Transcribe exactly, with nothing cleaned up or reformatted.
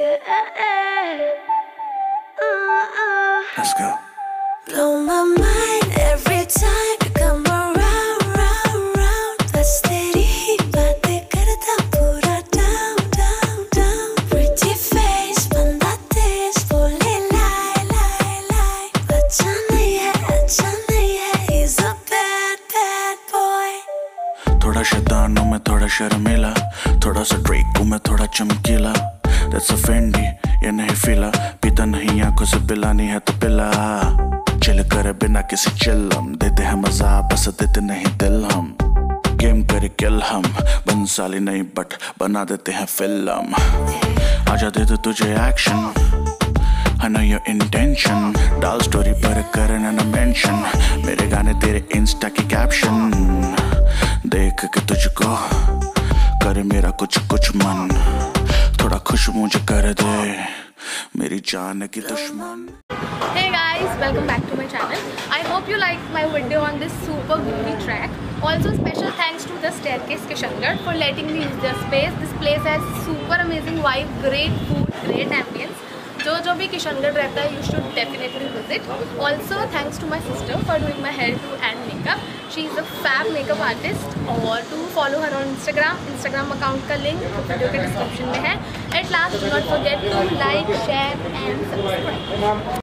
Let's go. Blow my mind every time you come around, round, round. बस तेरी ही बातें करता पूरा down, down, down. Pretty face बंदा तेज बोले lie, lie, lie. अच्छा नहीं है, अच्छा नहीं है. He's a bad, bad boy. थोड़ा शैतान हूँ मैं, थोड़ा शर्मीला, थोड़ा सा ड्रेक हूँ मैं, थोड़ा चमकीला. That's a Fendi, ये नहीं फीला. पीता नहीं आंखों से पिलानी है तो पिला. चिल करे बिना किसी चिल्लम, देते हैं मजा बस देते नहीं दिल हम. गेम करे किल हम, बंसाली नहीं बट बना देते हैं फिल्म. आजा दे दे तुझे action, I know your intention. डाल स्टोरी पर करना ना मेंशन, मेरे गाने तेरे इंस्टा की कैप्शन. देख के तुझको करे मेरा कुछ कुछ मन, थोड़ा खुश मुझे कर दे मेरी जान की दुश्मन. Hey guys, welcome back to my channel. I hope you liked my video on this super groovy track. Also special thanks to the Staircase Kishangarh for letting me use their space. This place has super amazing vibe, great food, great ambience. जो जो भी किशनगढ़ रहता है, you should definitely visit. Also thanks to my sister for doing my hair too and makeup. She is a fab makeup artist. और to follow her on Instagram, Instagram account का link video के description में है. At last, do not forget to like, share and subscribe.